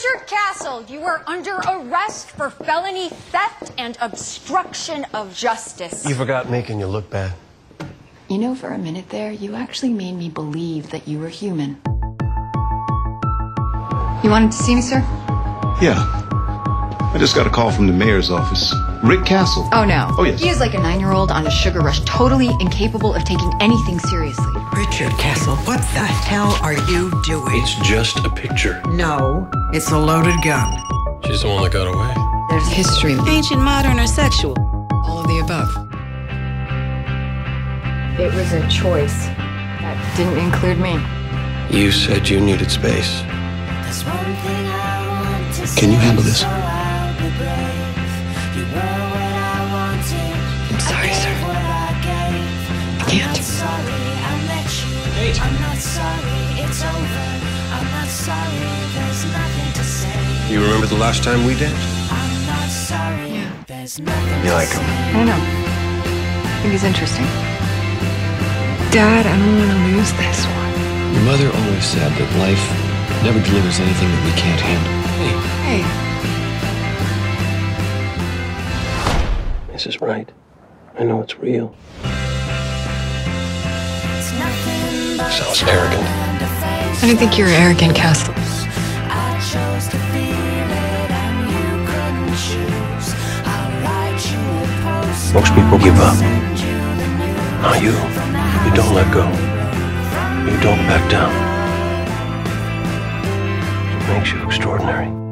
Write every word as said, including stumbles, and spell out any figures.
Richard Castle, you are under arrest for felony theft and obstruction of justice. You forgot making you look bad. You know, for a minute there, you actually made me believe that you were human. You wanted to see me, sir? Yeah. I just got a call from the mayor's office. Rick Castle. Oh, no. Oh, yes. He is like a nine-year-old on a sugar rush, totally incapable of taking anything seriously. Richard Castle, what the hell are you doing? It's just a picture. No, it's a loaded gun. She's the one that got away. There's history. Ancient, modern, or sexual? All of the above. It was a choice. That didn't include me. You said you needed space. Can you handle this? I'm sorry, sir. I can't. Kate. I'm not sorry, it's over. I'm not sorry, there's nothing to say. You remember the last time we danced? I'm not sorry, Yeah. there's nothing You to like him? I don't know. I think he's interesting. Dad, I don't want to lose this one. Your mother always said that life never delivers anything that we can't handle. Hey. This is right. I know it's real. It's nothing but Sounds arrogant. I don't think you're arrogant, Castle. I chose to feel it and you couldn't choose. I'll write you a post. Most people give up. Not you. You don't let go. You don't back down. It makes you extraordinary.